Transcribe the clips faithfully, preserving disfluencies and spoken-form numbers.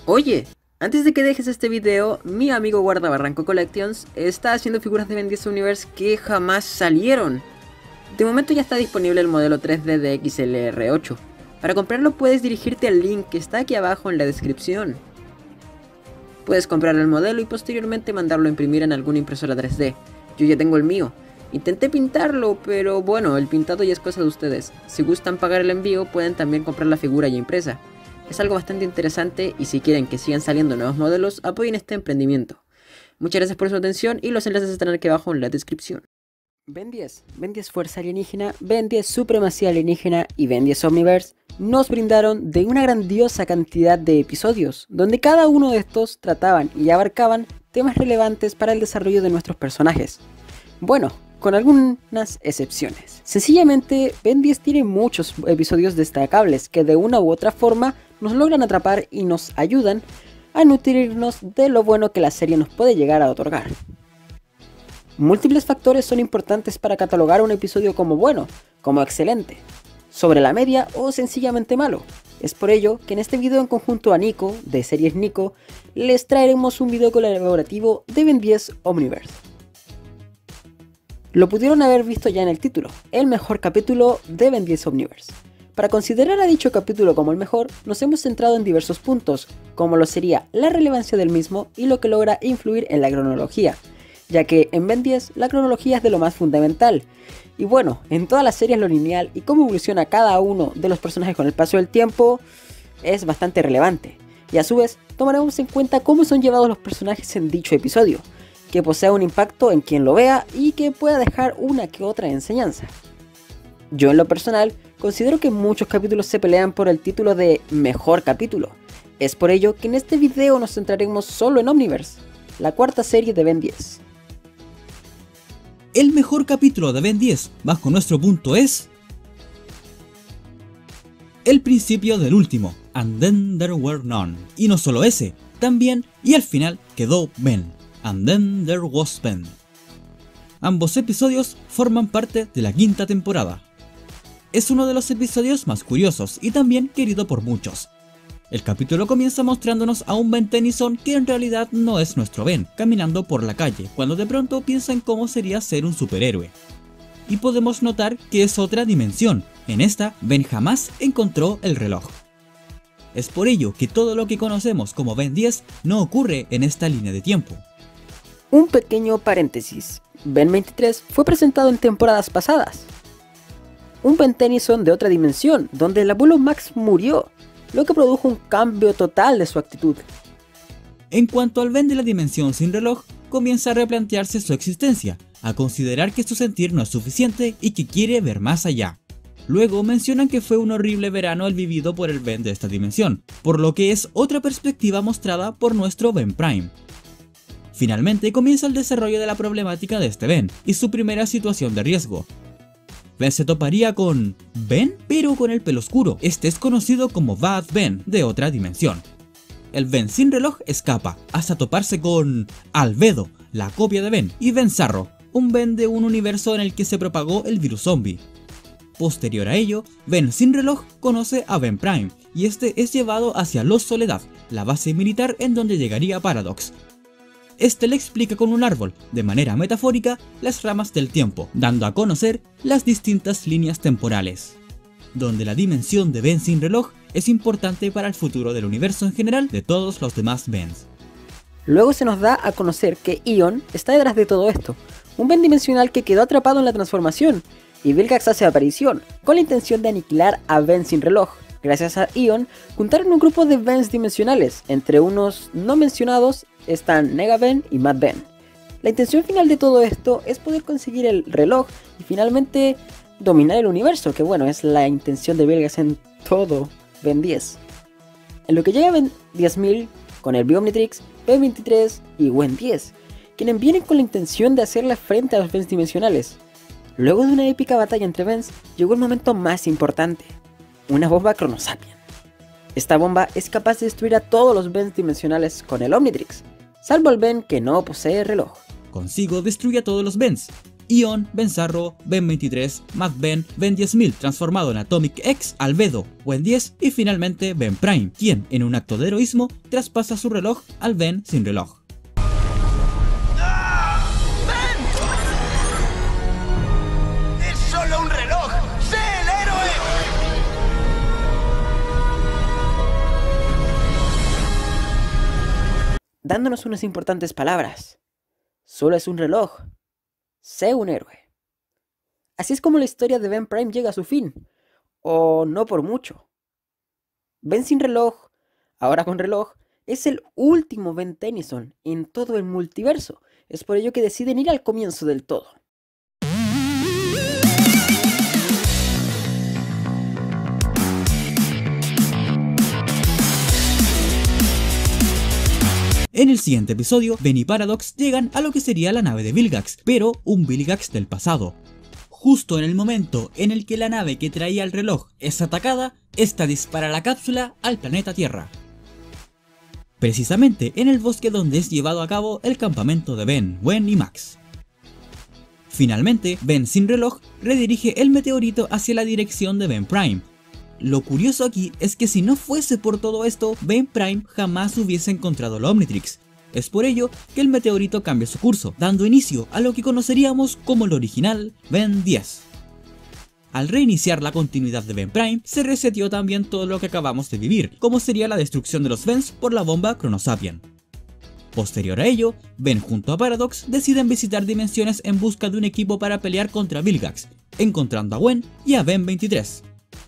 Oye, antes de que dejes este video, mi amigo Guarda Barranco Collections está haciendo figuras de Ben diez Universe que jamás salieron. De momento ya está disponible el modelo tres D de X L R ocho. Para comprarlo puedes dirigirte al link que está aquí abajo en la descripción. Puedes comprar el modelo y posteriormente mandarlo a imprimir en alguna impresora tres D. Yo ya tengo el mío. Intenté pintarlo, pero bueno, el pintado ya es cosa de ustedes. Si gustan pagar el envío, pueden también comprar la figura ya impresa. Es algo bastante interesante y si quieren que sigan saliendo nuevos modelos, apoyen este emprendimiento. Muchas gracias por su atención y los enlaces estarán aquí abajo en la descripción. Ben diez, Ben diez Fuerza Alienígena, Ben diez Supremacía Alienígena y Ben diez Omniverse nos brindaron de una grandiosa cantidad de episodios, donde cada uno de estos trataban y abarcaban temas relevantes para el desarrollo de nuestros personajes. Bueno, con algunas excepciones. Sencillamente, Ben diez tiene muchos episodios destacables que de una u otra forma nos logran atrapar y nos ayudan a nutrirnos de lo bueno que la serie nos puede llegar a otorgar. Múltiples factores son importantes para catalogar un episodio como bueno, como excelente, sobre la media o sencillamente malo. Es por ello que en este video en conjunto a Nico, de Series Nico, les traeremos un video colaborativo de Ben diez Omniverse. Lo pudieron haber visto ya en el título, el mejor capítulo de Ben diez Omniverse. Para considerar a dicho capítulo como el mejor, nos hemos centrado en diversos puntos, como lo sería la relevancia del mismo y lo que logra influir en la cronología, ya que en Ben diez la cronología es de lo más fundamental. Y bueno, en todas las series lo lineal y cómo evoluciona cada uno de los personajes con el paso del tiempo es bastante relevante. Y a su vez, tomaremos en cuenta cómo son llevados los personajes en dicho episodio, que posea un impacto en quien lo vea y que pueda dejar una que otra enseñanza. Yo en lo personal, considero que muchos capítulos se pelean por el título de mejor capítulo. Es por ello que en este video nos centraremos solo en Omniverse, la cuarta serie de Ben diez. El mejor capítulo de Ben diez, bajo nuestro punto, es el principio del último, And Then There Were None. Y no solo ese, también y al final quedó Ben, And Then There Was Ben. Ambos episodios forman parte de la quinta temporada. Es uno de los episodios más curiosos y también querido por muchos. El capítulo comienza mostrándonos a un Ben Tennyson que en realidad no es nuestro Ben, caminando por la calle, cuando de pronto piensa en cómo sería ser un superhéroe. Y podemos notar que es otra dimensión, en esta Ben jamás encontró el reloj. Es por ello que todo lo que conocemos como Ben diez no ocurre en esta línea de tiempo. Un pequeño paréntesis, Ben veintitrés fue presentado en temporadas pasadas. Un Ben Tennyson de otra dimensión, donde el abuelo Max murió, lo que produjo un cambio total de su actitud. En cuanto al Ben de la dimensión sin reloj, comienza a replantearse su existencia, a considerar que su sentir no es suficiente y que quiere ver más allá. Luego mencionan que fue un horrible verano el vivido por el Ben de esta dimensión, por lo que es otra perspectiva mostrada por nuestro Ben Prime. Finalmente comienza el desarrollo de la problemática de este Ben y su primera situación de riesgo. Ben se toparía con Ben, pero con el pelo oscuro. Este es conocido como Bad Ben, de otra dimensión. El Ben sin reloj escapa, hasta toparse con Albedo, la copia de Ben, y Ben Zarro, un Ben de un universo en el que se propagó el virus zombie. Posterior a ello, Ben sin reloj conoce a Ben Prime, y este es llevado hacia Los Soledad, la base militar en donde llegaría Paradox. Este le explica con un árbol, de manera metafórica, las ramas del tiempo, dando a conocer las distintas líneas temporales, donde la dimensión de Ben sin reloj es importante para el futuro del universo en general de todos los demás Bens. Luego se nos da a conocer que Ion está detrás de todo esto, un Ben dimensional que quedó atrapado en la transformación, y Vilgax hace aparición, con la intención de aniquilar a Ben sin reloj. Gracias a Ion, juntaron un grupo de Bens dimensionales, entre unos no mencionados están Nega Ben y Mad Ben. La intención final de todo esto es poder conseguir el reloj y finalmente dominar el universo, que bueno, es la intención de Vilgax en todo Ben diez. En lo que llega Ben diez mil, con el Biomnitrix, Ben veintitrés y Gwen diez, quienes vienen con la intención de hacerle frente a los Bens dimensionales. Luego de una épica batalla entre Bens, llegó el momento más importante, una bomba Chronosapien. Esta bomba es capaz de destruir a todos los Bens dimensionales con el Omnitrix, salvo el Ben que no posee reloj. Consigo destruye a todos los Bens, Ion, Ben Zarro, Ben veintitrés, Mad Ben, Ben diez mil transformado en Atomic X, Albedo, Ben diez y finalmente Ben Prime, quien en un acto de heroísmo traspasa su reloj al Ben sin reloj. Dándonos unas importantes palabras. Solo es un reloj. Sé un héroe. Así es como la historia de Ben Prime llega a su fin. O no por mucho. Ben sin reloj, ahora con reloj, es el último Ben Tennyson en todo el multiverso. Es por ello que deciden ir al comienzo del todo. En el siguiente episodio, Ben y Paradox llegan a lo que sería la nave de Vilgax, pero un Vilgax del pasado. Justo en el momento en el que la nave que traía el reloj es atacada, esta dispara la cápsula al planeta Tierra. Precisamente en el bosque donde es llevado a cabo el campamento de Ben, Gwen y Max. Finalmente, Ben sin reloj redirige el meteorito hacia la dirección de Ben Prime. Lo curioso aquí es que si no fuese por todo esto, Ben Prime jamás hubiese encontrado la Omnitrix. Es por ello que el meteorito cambia su curso, dando inicio a lo que conoceríamos como el original Ben diez. Al reiniciar la continuidad de Ben Prime, se reseteó también todo lo que acabamos de vivir, como sería la destrucción de los Bens por la bomba Chronosapien. Posterior a ello, Ben junto a Paradox deciden visitar dimensiones en busca de un equipo para pelear contra Vilgax, encontrando a Gwen y a Ben veintitrés.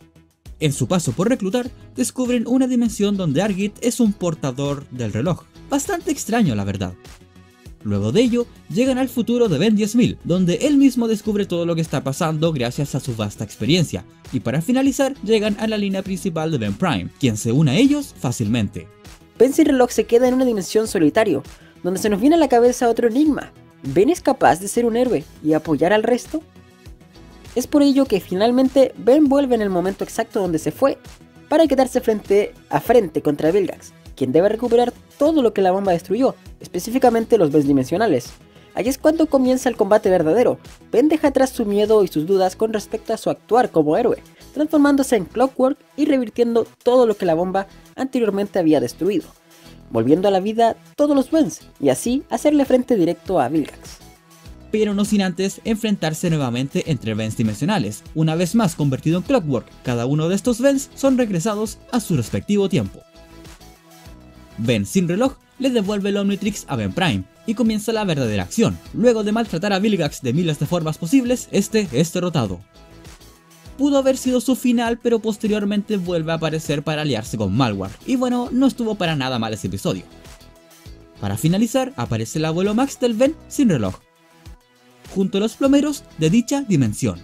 En su paso por reclutar, descubren una dimensión donde Argit es un portador del reloj, bastante extraño la verdad. Luego de ello, llegan al futuro de Ben diez mil, donde él mismo descubre todo lo que está pasando gracias a su vasta experiencia, y para finalizar, llegan a la línea principal de Ben Prime, quien se une a ellos fácilmente. Ben sin reloj se queda en una dimensión solitario, donde se nos viene a la cabeza otro enigma. ¿Ben es capaz de ser un héroe y apoyar al resto? Es por ello que finalmente Ben vuelve en el momento exacto donde se fue, para quedarse frente a frente contra Vilgax, quien debe recuperar todo lo que la bomba destruyó, específicamente los Bens dimensionales. Allí es cuando comienza el combate verdadero. Ben deja atrás su miedo y sus dudas con respecto a su actuar como héroe, transformándose en Clockwork y revirtiendo todo lo que la bomba anteriormente había destruido, volviendo a la vida todos los Bens y así hacerle frente directo a Vilgax. Pero no sin antes enfrentarse nuevamente entre Bens dimensionales, una vez más convertido en Clockwork. Cada uno de estos Bens son regresados a su respectivo tiempo. Ben sin reloj le devuelve el Omnitrix a Ben Prime y comienza la verdadera acción. Luego de maltratar a Vilgax de miles de formas posibles, este es derrotado. Pudo haber sido su final, pero posteriormente vuelve a aparecer para aliarse con Malware, y bueno, no estuvo para nada mal ese episodio. Para finalizar, aparece el abuelo Max del Ben sin reloj, junto a los plomeros de dicha dimensión.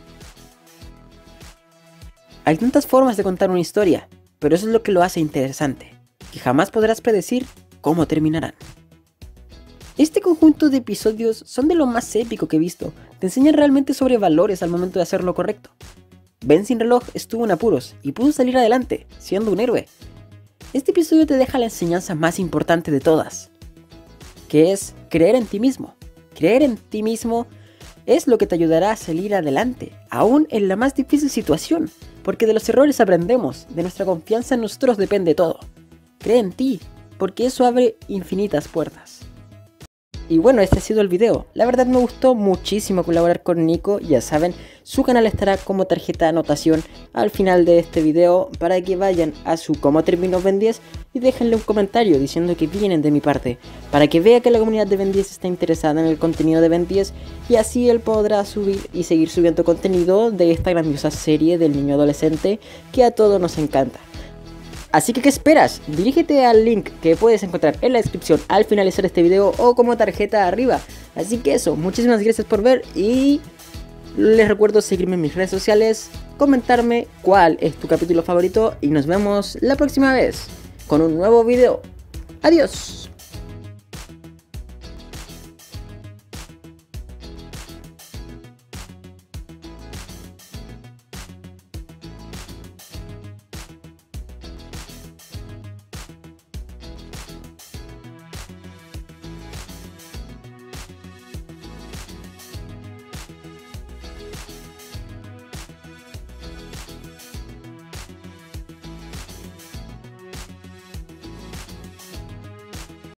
Hay tantas formas de contar una historia, pero eso es lo que lo hace interesante, que jamás podrás predecir cómo terminarán. Este conjunto de episodios son de lo más épico que he visto, te enseñan realmente sobre valores al momento de hacer lo correcto. Ben sin reloj estuvo en apuros y pudo salir adelante, siendo un héroe. Este episodio te deja la enseñanza más importante de todas, que es creer en ti mismo. Creer en ti mismo es lo que te ayudará a salir adelante, aún en la más difícil situación, porque de los errores aprendemos, de nuestra confianza en nosotros depende todo. Cree en ti, porque eso abre infinitas puertas. Y bueno, este ha sido el video. La verdad me gustó muchísimo colaborar con Nico. Ya saben, su canal estará como tarjeta de anotación al final de este video para que vayan a su Cómo Terminó Ben diez y déjenle un comentario diciendo que vienen de mi parte, para que vea que la comunidad de Ben diez está interesada en el contenido de Ben diez y así él podrá subir y seguir subiendo contenido de esta grandiosa serie del niño adolescente que a todos nos encanta. Así que, ¿qué esperas? Dirígete al link que puedes encontrar en la descripción al finalizar este video o como tarjeta arriba. Así que eso, muchísimas gracias por ver y les recuerdo seguirme en mis redes sociales, comentarme cuál es tu capítulo favorito y nos vemos la próxima vez con un nuevo video. Adiós.